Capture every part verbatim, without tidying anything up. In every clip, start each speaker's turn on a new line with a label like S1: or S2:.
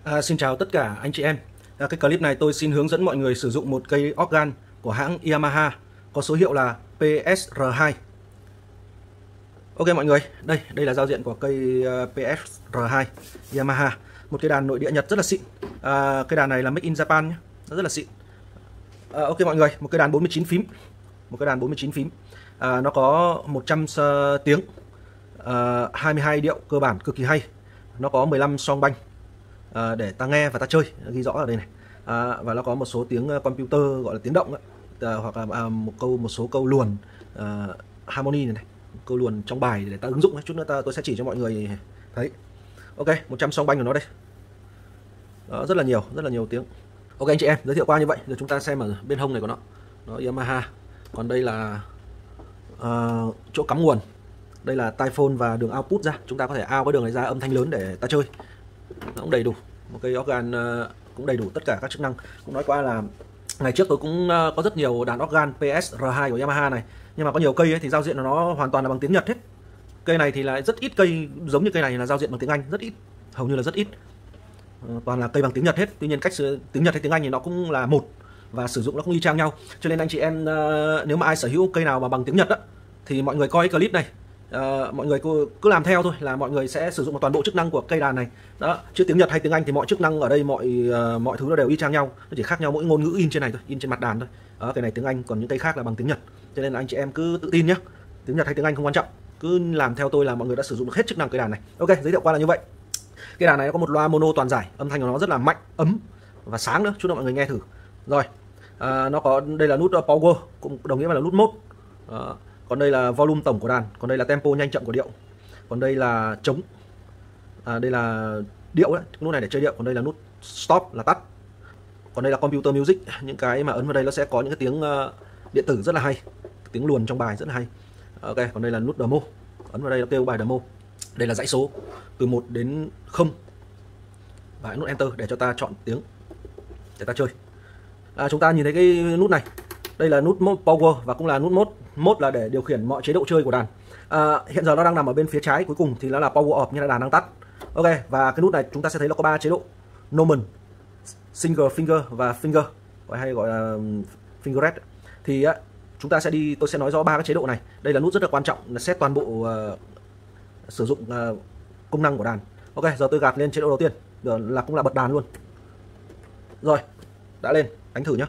S1: À, xin chào tất cả anh chị em. À, cái clip này tôi xin hướng dẫn mọi người sử dụng một cây organ của hãng Yamaha có số hiệu là P S R hai. Ok mọi người, đây đây là giao diện của cây P S R hai Yamaha, một cây đàn nội địa Nhật rất là xịn. À, cây đàn này là make in Japan nhé, rất là xịn. À, ok mọi người, một cây đàn bốn mươi chín phím, một cây đàn bốn mươi chín phím. À, nó có một trăm tiếng, à, hai mươi hai điệu cơ bản cực kỳ hay. Nó có mười lăm song banh. À, để ta nghe và ta chơi, ghi rõ ở đây này. À, và nó có một số tiếng computer gọi là tiếng động ấy. À, hoặc là à, một câu một số câu luồn à, harmony này, này câu luồn trong bài để ta ứng dụng. Chút nữa ta tôi sẽ chỉ cho mọi người thấy. Ok, một trăm song banh của nó đây. Đó, rất là nhiều rất là nhiều tiếng. Ok anh chị em, giới thiệu qua như vậy. Giờ chúng ta xem ở bên hông này của nó, nó Yamaha. Còn đây là uh, chỗ cắm nguồn. Đây là tai phone và đường output ra. Chúng ta có thể out cái đường này ra âm thanh lớn để ta chơi. Nó cũng đầy đủ. Một cây organ uh, cũng đầy đủ tất cả các chức năng. Cũng nói qua là ngày trước tôi cũng uh, có rất nhiều đàn organ P S R hai của Yamaha này. Nhưng mà có nhiều cây ấy, thì giao diện của nó hoàn toàn là bằng tiếng Nhật hết. Cây này thì lại rất ít cây giống như cây này là giao diện bằng tiếng Anh, rất ít, hầu như là rất ít. Uh, toàn là cây bằng tiếng Nhật hết. Tuy nhiên cách tiếng Nhật hay tiếng Anh thì nó cũng là một và sử dụng nó cũng y chang nhau. Cho nên anh chị em uh, nếu mà ai sở hữu cây nào mà bằng tiếng Nhật á, thì mọi người coi cái clip này, uh, mọi người cứ, cứ làm theo thôi, là mọi người sẽ sử dụng toàn bộ chức năng của cây đàn này. Đó, chứ tiếng Nhật hay tiếng Anh thì mọi chức năng ở đây, mọi uh, mọi thứ nó đều y chang nhau, nó chỉ khác nhau mỗi ngôn ngữ in trên này thôi, in trên mặt đàn thôi. Đó, cái này tiếng Anh, còn những cây khác là bằng tiếng Nhật. Cho nên là anh chị em cứ tự tin nhé, tiếng Nhật hay tiếng Anh không quan trọng, cứ làm theo tôi là mọi người đã sử dụng được hết chức năng cây đàn này. Ok, giới thiệu qua là như vậy. Cây đàn này nó có một loa mono toàn giải, âm thanh của nó rất là mạnh, ấm và sáng nữa, chút nữa mọi người nghe thử. Rồi, à, nó có đây là nút power, cũng đồng nghĩa là nút mode. À, còn đây là volume tổng của đàn, còn đây là tempo nhanh chậm của điệu, còn đây là trống, à, đây là điệu đấy, nút này để chơi điệu, còn đây là nút stop là tắt, còn đây là computer music, những cái mà ấn vào đây nó sẽ có những cái tiếng uh, điện tử rất là hay, tiếng luồn trong bài rất là hay. Ok, còn đây là nút demo, ấn vào đây nó kêu bài demo. Đây là dãy số từ một đến không và nút enter để cho ta chọn tiếng để ta chơi. À, chúng ta nhìn thấy cái nút này, đây là nút mode power và cũng là nút mode. Mode là để điều khiển mọi chế độ chơi của đàn. À, hiện giờ nó đang nằm ở bên phía trái cuối cùng thì nó là power off, như là đàn đang tắt. Ok, và cái nút này chúng ta sẽ thấy nó có ba chế độ: normal, single finger và finger, gọi hay gọi là fingerette. Thì á, chúng ta sẽ đi, tôi sẽ nói rõ ba cái chế độ này. Đây là nút rất là quan trọng, là set toàn bộ uh, sử dụng uh, công năng của đàn. Ok, giờ tôi gạt lên chế độ đầu tiên, giờ là cũng là bật đàn luôn. Rồi, đã lên, đánh thử nhé.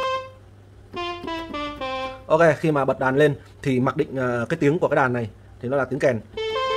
S1: Ok, khi mà bật đàn lên thì mặc định uh, cái tiếng của cái đàn này thì nó là tiếng kèn.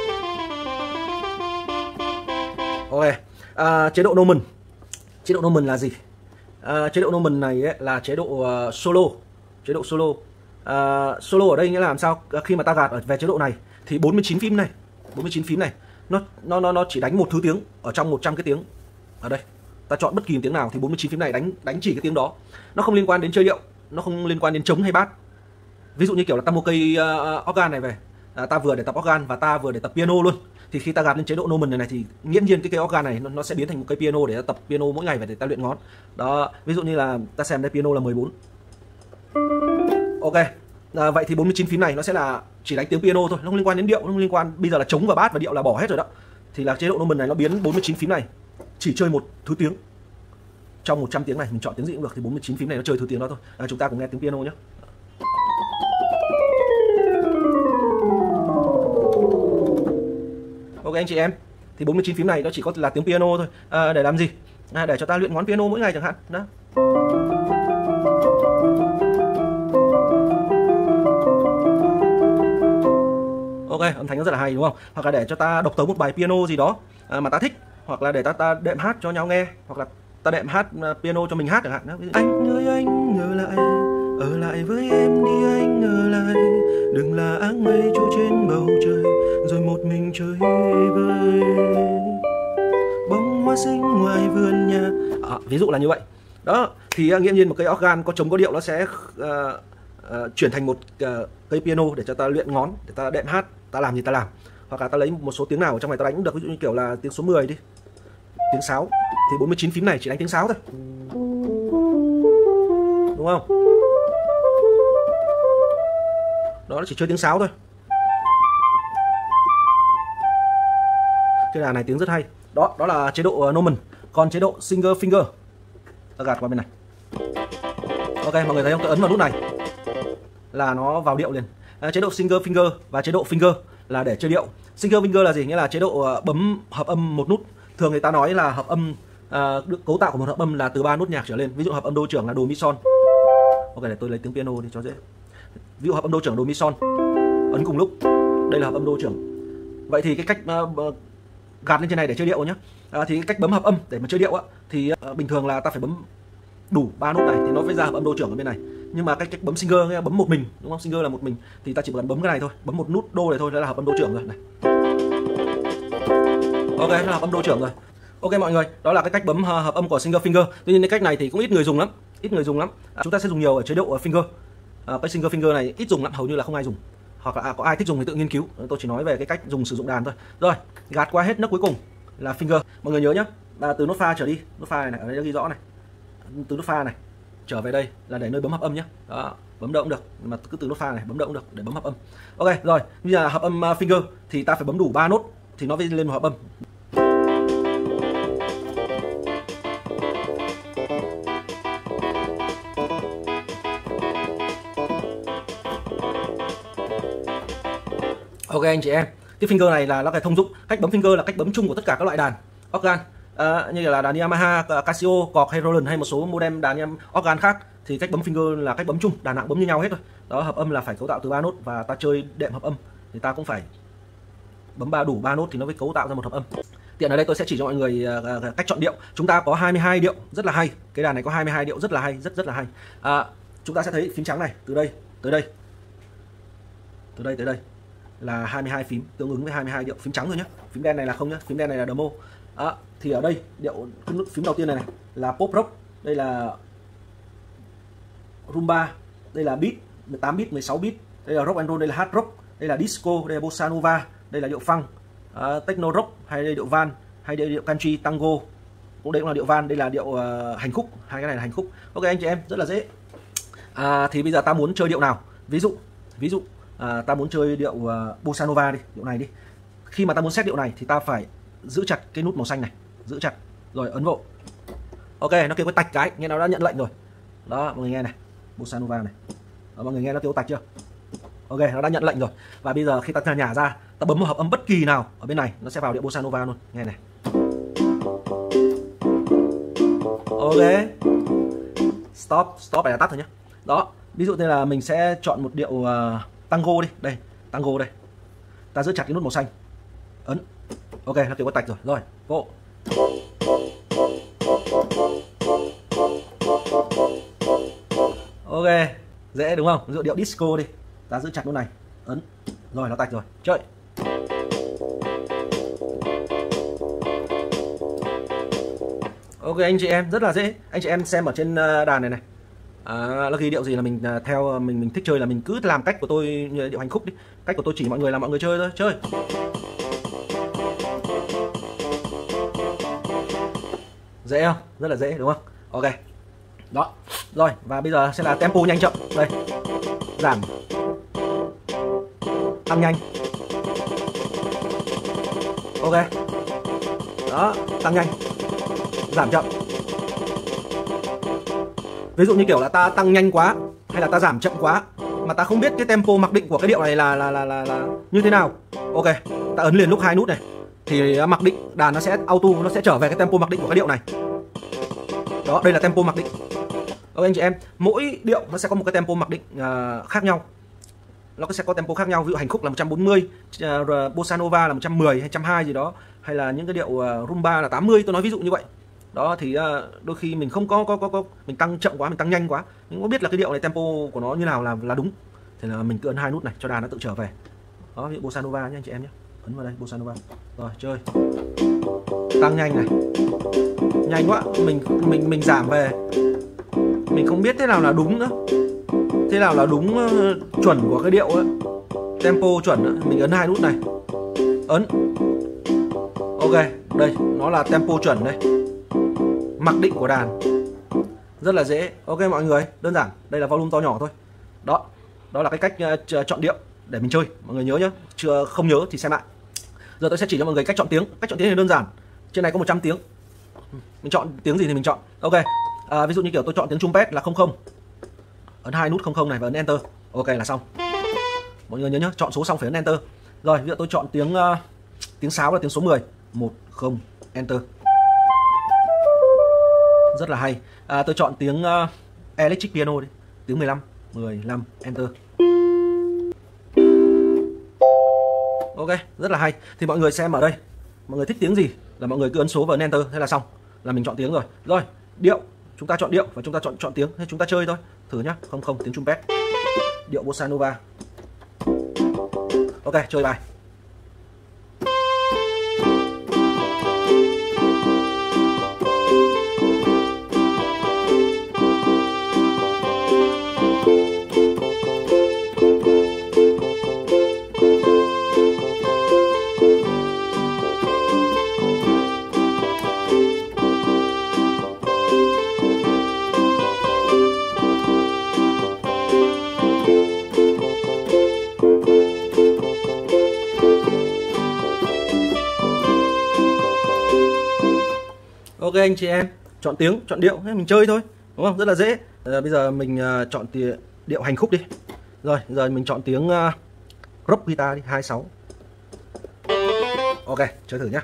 S1: Ok, uh, chế độ normal. Chế độ normal là gì? Uh, chế độ normal này ấy, là chế độ uh, solo. Chế độ solo. Uh, solo ở đây nghĩa là làm sao? Uh, khi mà ta gạt ở về chế độ này thì bốn mươi chín phím này, bốn mươi chín phím này nó nó nó nó chỉ đánh một thứ tiếng ở trong một trăm cái tiếng. Ở đây, ta chọn bất kỳ tiếng nào thì bốn mươi chín phím này đánh đánh chỉ cái tiếng đó. Nó không liên quan đến chơi điệu, nó không liên quan đến trống hay bass. Ví dụ như kiểu là ta mua cây uh, organ này về, à, ta vừa để tập organ và ta vừa để tập piano luôn, thì khi ta gạt lên chế độ normal này, này thì nghiễm nhiên cái cây organ này nó, nó sẽ biến thành một cây piano để ta tập piano mỗi ngày và để ta luyện ngón. Đó, ví dụ như là ta xem đây, piano là mười bốn. Ok, à, vậy thì bốn mươi chín phím này nó sẽ là chỉ đánh tiếng piano thôi, nó không liên quan đến điệu, nó không liên quan. Bây giờ là trống và bass và điệu là bỏ hết rồi đó. Thì là chế độ normal này nó biến bốn mươi chín phím này chỉ chơi một thứ tiếng. Trong một trăm tiếng này mình chọn tiếng gì cũng được, thì bốn mươi chín phím này nó chơi thứ tiếng đó thôi. À, chúng ta cùng nghe tiếng piano nhé. Ok anh chị em, thì bốn mươi chín phím này nó chỉ có là tiếng piano thôi. À, để làm gì? À, để cho ta luyện ngón piano mỗi ngày chẳng hạn. Đó. Ok, âm thanh nó rất là hay đúng không? Hoặc là để cho ta độc tấu một bài piano gì đó à, mà ta thích, hoặc là để ta ta đệm hát cho nhau nghe, hoặc là ta đệm hát uh, piano cho mình hát chẳng hạn. Đó. Anh ơi anh ở lại, ở lại với em đi anh ở lại, đừng là áng mây trôi trên bầu trời rồi một mình chơi vơi bông hoa xinh ngoài vườn nhà. À, ví dụ là như vậy. Đó, thì uh, nghiễm nhiên một cây organ có trống có điệu nó sẽ uh, uh, chuyển thành một uh, cây piano để cho ta luyện ngón, để ta đệm hát, ta làm gì ta làm. Hoặc là ta lấy một số tiếng nào ở trong này ta đánh cũng được, ví dụ như kiểu là tiếng số mười đi, tiếng sáo, thì bốn mươi chín phím này chỉ đánh tiếng sáo thôi, đúng không? Đó, nó chỉ chơi tiếng sáo thôi. Cái đàn này tiếng rất hay. Đó, đó là chế độ normal. Còn chế độ single finger ta gạt qua bên này. Ok, mọi người thấy không? Tôi ấn vào nút này là nó vào điệu liền. À, chế độ single finger và chế độ finger là để chơi điệu. Single finger là gì? Nghĩa là chế độ bấm hợp âm một nút. Thường người ta nói là hợp âm à, cấu tạo của một hợp âm là từ ba nút nhạc trở lên. Ví dụ hợp âm đô trưởng là đồ mi son. Ok, để tôi lấy tiếng piano đi cho dễ. Ví dụ hợp âm đô trưởng đồ mi son, ấn cùng lúc. Đây là hợp âm đô trưởng. Vậy thì cái cách uh, gạt lên trên này để chơi điệu nhé. À, thì cái cách bấm hợp âm để mà chơi điệu á, thì uh, bình thường là ta phải bấm đủ ba nút này thì nó phải ra hợp âm đô trưởng ở bên này. Nhưng mà cách cách bấm single bấm một mình, đúng không? Single là một mình thì ta chỉ cần bấm cái này thôi, bấm một nút đô này thôi là hợp âm đô trưởng rồi này. Ok, nó là hợp âm đô trưởng rồi. Ok mọi người, đó là cái cách bấm hợp âm của single finger. Tuy nhiên cái cách này thì cũng ít người dùng lắm, ít người dùng lắm. À, chúng ta sẽ dùng nhiều ở chế độ finger. À, cái single finger này ít dùng lắm, hầu như là không ai dùng. Hoặc là à, có ai thích dùng thì tự nghiên cứu. Tôi chỉ nói về cái cách dùng sử dụng đàn thôi. Rồi, gạt qua hết nấc cuối cùng là finger. Mọi người nhớ nhé, à, từ nốt pha trở đi, nốt pha này, này ở đây nó ghi rõ này. Từ nốt pha này trở về đây là để nơi bấm hợp âm nhé. Đó, bấm đâu cũng được, nhưng mà cứ từ nốt pha này bấm đâu cũng được để bấm hợp âm. Ok, rồi, bây giờ hợp âm finger thì ta phải bấm đủ ba nốt thì nó mới lên một hợp âm. Ok anh chị em, cái finger này là nó cái thông dụng. Cách bấm finger là cách bấm chung của tất cả các loại đàn organ, à, như là đàn Yamaha, Casio, Korg hay Roland hay một số model đàn organ khác thì cách bấm finger là cách bấm chung, đàn nào bấm như nhau hết thôi. Đó, hợp âm là phải cấu tạo từ ba nốt và ta chơi đệm hợp âm thì ta cũng phải bấm ba đủ ba nốt thì nó mới cấu tạo ra một hợp âm. Tiện ở đây tôi sẽ chỉ cho mọi người uh, cách chọn điệu. Chúng ta có hai mươi hai điệu rất là hay. Cái đàn này có hai mươi hai điệu rất là hay, rất rất là hay. À, chúng ta sẽ thấy phím trắng này từ đây tới đây, từ đây tới đây là hai mươi hai phím tương ứng với hai mươi hai điệu. Phím trắng rồi nhé, phím đen này là không nhé, phím đen này là demo. À, thì ở đây điệu phím đầu tiên này, này là pop rock, đây là rumba, đây là beat mười tám bit, mười sáu bit, đây là rock and roll, đây là hard rock, đây là disco, đây là bossa nova, đây là điệu funk, uh, techno rock, hay đây điệu van, hay đây điệu country tango, cũng đây cũng là điệu van, đây là điệu uh, hành khúc, hai cái này là hành khúc. Ok anh chị em, rất là dễ. À, thì bây giờ ta muốn chơi điệu nào? Ví dụ, ví dụ à, ta muốn chơi điệu uh, bossa nova đi, điệu này đi. Khi mà ta muốn xét điệu này thì ta phải giữ chặt cái nút màu xanh này, giữ chặt rồi ấn vô. Ok, nó kêu cái tạch cái, nghe nó đã nhận lệnh rồi. Đó, mọi người nghe này, bossa nova này. Đó, mọi người nghe nó kêu tạch chưa? Ok, nó đã nhận lệnh rồi. Và bây giờ khi ta nhả ra, ta bấm một hợp âm bất kỳ nào ở bên này, nó sẽ vào điệu bossa nova luôn. Nghe này. Ok. Stop, stop này là tắt thôi nhé. Đó, ví dụ như là mình sẽ chọn một điệu uh, tango đi, đây, tango đây. Ta giữ chặt cái nút màu xanh. Ấn. Ok, nó kêu có tạch rồi. Rồi, vô. Ok, dễ đúng không? Ví dụ điệu disco đi, ta giữ chặt nút này, ấn. Rồi nó tạch rồi. Chơi. Ok anh chị em, rất là dễ. Anh chị em xem ở trên đàn này này. À, nó ghi điệu gì là mình theo mình mình thích chơi là mình cứ làm cách của tôi, như điệu hành khúc đi. Cách của tôi chỉ mọi người là mọi người chơi thôi, chơi. Dễ không? Rất là dễ đúng không? Ok. Đó. Rồi, và bây giờ sẽ là tempo nhanh chậm. Đây. Giảm. Tăng nhanh. Ok. Đó, tăng nhanh. Giảm chậm. Ví dụ như kiểu là ta tăng nhanh quá hay là ta giảm chậm quá mà ta không biết cái tempo mặc định của cái điệu này là là là là, là như thế nào. Ok, ta ấn liền lúc hai nút này thì mặc định đàn nó sẽ auto, nó sẽ trở về cái tempo mặc định của cái điệu này. Đó, đây là tempo mặc định. Ok anh chị em, mỗi điệu nó sẽ có một cái tempo mặc định uh, khác nhau. Nó sẽ có tempo khác nhau, ví dụ hành khúc là một trăm bốn mươi, uh, bossa nova là một trăm mười hay một trăm hai gì đó, hay là những cái điệu uh, rumba là tám mươi, tôi nói ví dụ như vậy. Đó thì uh, đôi khi mình không có, có có có mình tăng chậm quá, mình tăng nhanh quá, mình không biết là cái điệu này tempo của nó như nào là là đúng. Thì là mình cứ ấn hai nút này cho đàn nó tự trở về. Đó, ví dụ bossa nova nhé anh chị em nhé. Ấn vào đây bossa nova. Rồi chơi. Tăng nhanh này. Nhanh quá, mình mình mình giảm về. Mình không biết thế nào là đúng nữa. Thế nào là đúng uh, chuẩn của cái điệu ấy. Tempo chuẩn nữa. Mình ấn hai nút này. Ấn. Ok, đây, nó là tempo chuẩn đây. Mặc định của đàn. Rất là dễ. Ok mọi người, đơn giản. Đây là volume to nhỏ thôi. Đó, đó là cái cách uh, chọn điệu để mình chơi. Mọi người nhớ nhé. Chưa không nhớ thì xem lại. Giờ tôi sẽ chỉ cho mọi người cách chọn tiếng. Cách chọn tiếng thì đơn giản. Trên này có một trăm tiếng. mình chọn tiếng gì thì mình chọn. Ok, à, ví dụ như kiểu tôi chọn tiếng trumpet là không không, ấn hai nút không không này và ấn enter. Ok là xong. Mọi người nhớ nhá, chọn số xong phải ấn enter. Rồi bây giờ tôi chọn tiếng uh, tiếng sáo là tiếng số mười, một không enter. Rất là hay. À, tôi chọn tiếng uh, electric piano đi, tiếng mười lăm, mười lăm enter. Ok, rất là hay. Thì mọi người xem ở đây, mọi người thích tiếng gì là mọi người cứ ấn số và ấn enter, thế là xong, là mình chọn tiếng rồi. Rồi, điệu, chúng ta chọn điệu và chúng ta chọn chọn tiếng, thế chúng ta chơi thôi. Thử nhá, không không tiếng trumpet. Điệu bossa nova. Ok, chơi bài. Ok anh chị em, chọn tiếng, chọn điệu, mình chơi thôi, đúng không? Rất là dễ. À, bây giờ mình uh, chọn điệu hành khúc đi. Rồi, giờ mình chọn tiếng uh, rock guitar đi, hai mươi sáu. Ok, chơi thử nhá.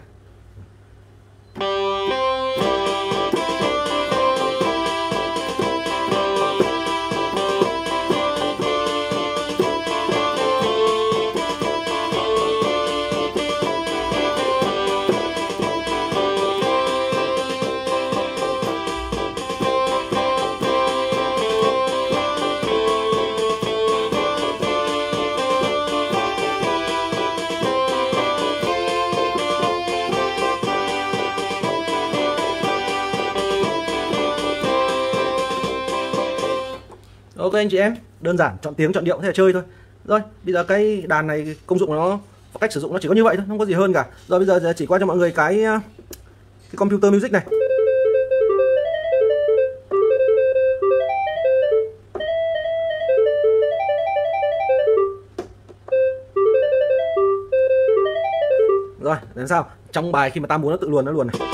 S1: Ok anh chị em, đơn giản, chọn tiếng, chọn điệu, thế là chơi thôi. Rồi, bây giờ cái đàn này công dụng nó, cách sử dụng nó chỉ có như vậy thôi, không có gì hơn cả. Rồi bây giờ chỉ qua cho mọi người cái cái computer music này. Rồi, làm sao? Trong bài khi mà ta muốn nó tự luồn nó luồn này.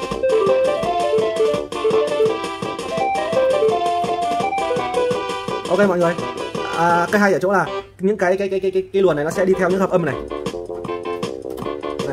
S1: Ok mọi người, à, cái hay ở chỗ là những cái cái cái cái cái, cái luồn này nó sẽ đi theo những hợp âm này. Này.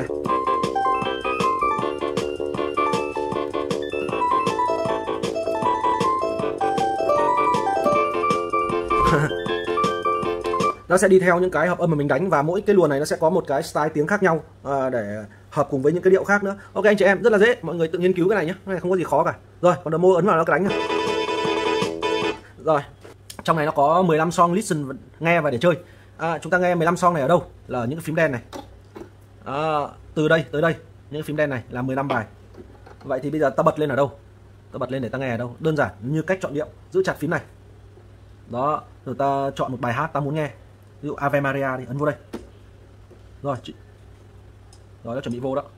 S1: Nó sẽ đi theo những cái hợp âm mà mình đánh và mỗi cái luồn này nó sẽ có một cái style tiếng khác nhau à, để hợp cùng với những cái điệu khác nữa. Ok anh chị em, rất là dễ, mọi người tự nghiên cứu cái này nhé, cái này không có gì khó cả. Rồi, còn demo ấn vào nó cái đánh này. Rồi. Trong này nó có mười lăm song listen, nghe và để chơi. À, chúng ta nghe mười lăm song này ở đâu? Là ở những cái phím đen này. À, từ đây tới đây, những cái phím đen này là mười lăm bài. Vậy thì bây giờ ta bật lên ở đâu? Ta bật lên để ta nghe ở đâu? Đơn giản như cách chọn điệu, giữ chặt phím này. Đó, rồi ta chọn một bài hát ta muốn nghe. Ví dụ Ave Maria đi, ấn vô đây. Rồi, chị. Rồi, đã chuẩn bị vô đó.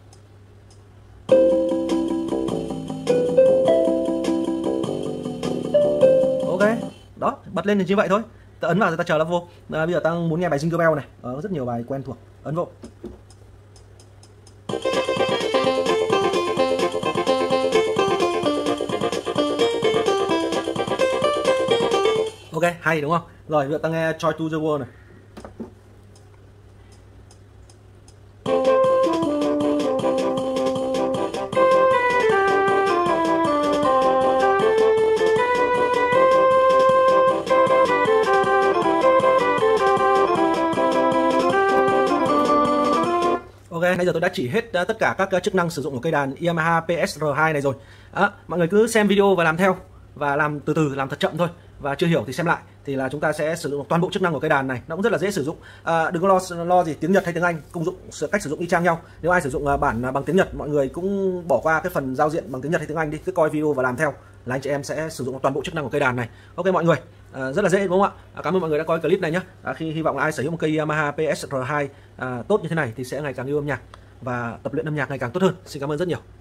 S1: Ok. Đó, bật lên thì như vậy thôi. Ta ấn vào rồi ta chờ nó vô. À, bây giờ ta muốn nghe bài Jingle Bell này, có rất nhiều bài quen thuộc. Ấn vô. Ok, hay đúng không? Rồi bây giờ ta nghe Joy to the World này. Ok, nãy giờ tôi đã chỉ hết uh, tất cả các uh, chức năng sử dụng của cây đàn Yamaha P S R hai này rồi. Đó, mọi người cứ xem video và làm theo, và làm từ từ, làm thật chậm thôi, và chưa hiểu thì xem lại, thì là chúng ta sẽ sử dụng toàn bộ chức năng của cây đàn này. Nó cũng rất là dễ sử dụng. À, đừng có lo lo gì tiếng Nhật hay tiếng Anh, công dụng cách sử dụng y chang nhau. Nếu ai sử dụng uh, bản uh, bằng tiếng Nhật, mọi người cũng bỏ qua cái phần giao diện bằng tiếng Nhật hay tiếng Anh đi, cứ coi video và làm theo là anh chị em sẽ sử dụng toàn bộ chức năng của cây đàn này. Ok mọi người, à, rất là dễ đúng không ạ? À, cảm ơn mọi người đã coi clip này nhé. À, khi hy vọng là ai sở hữu một cây Yamaha P S R hai à, tốt như thế này thì sẽ ngày càng yêu âm nhạc và tập luyện âm nhạc ngày càng tốt hơn. Xin cảm ơn rất nhiều.